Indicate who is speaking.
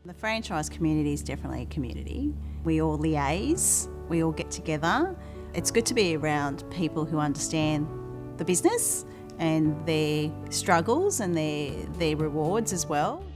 Speaker 1: The franchise community is definitely a community. We all liaise, we all get together. It's good to be around people who understand the business and their struggles and their rewards as well.